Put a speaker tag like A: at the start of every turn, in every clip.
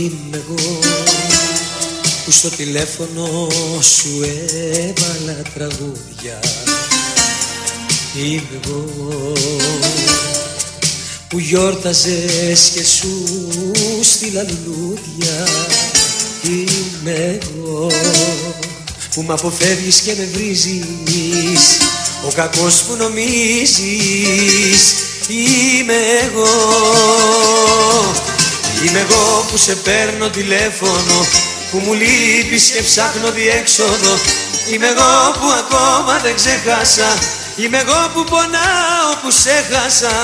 A: Είμαι εγώ που στο τηλέφωνο σου έβαλα τραγούδια. Είμαι εγώ που γιόρταζες και σου στείλα λουλούδια. Είμαι εγώ που μ' αποφεύγεις και με βρίζεις, ο κακός που νομίζεις. Είμαι εγώ. Είμαι εγώ που σε παίρνω τηλέφωνο, που μου λείπεις και ψάχνω διέξοδο. Είμαι εγώ που ακόμα δεν ξεχάσα, είμαι εγώ που πονάω που σε χάσα.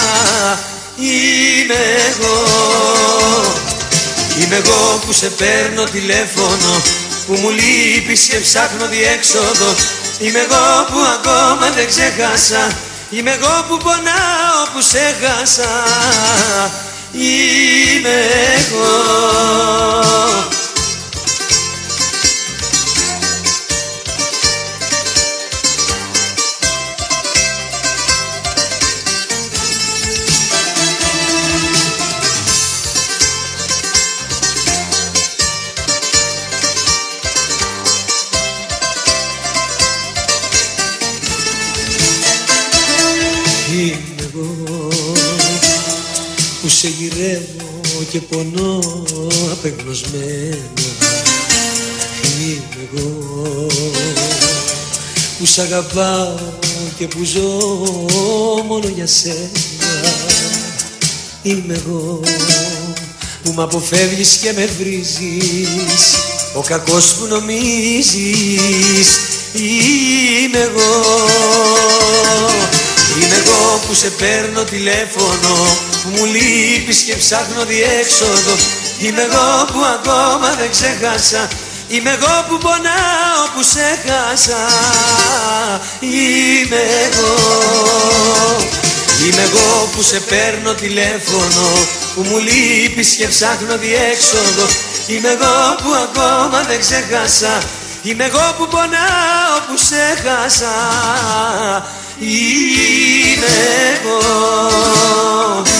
A: Είμαι εγώ. Είμαι εγώ που σε παίρνω τηλέφωνο, που μου λείπεις και ψάχνω διέξοδο. Είμαι εγώ που ακόμα δεν ξεχάσα, είμαι εγώ που πονάω που σε χάσα. Είμαι εγώ. Είμαι εγώ που σε γυρεύω και πονώ απεγνωσμένα. Είμαι εγώ που σ' αγαπάω και που ζω μόνο για σένα. Είμαι εγώ που μ' αποφεύγεις και με βρίζεις, ο κακός που νομίζεις. Είμαι εγώ. Είμαι εγώ που σε παίρνω τηλέφωνο, που μου λείπεις και ψάχνω διέξοδο. Είμαι εγώ που ακόμα δεν ξεχάσα, είμαι εγώ που πονάω που σε χάσα. Είμαι εγώ. Είμαι εγώ που σε παίρνω τηλέφωνο, που μου λείπεις και ψάχνω διέξοδο. Είμαι εγώ που ακόμα δεν ξεχάσα, είμαι εγώ που πονάω που σε χάσα. Είμαι εγώ.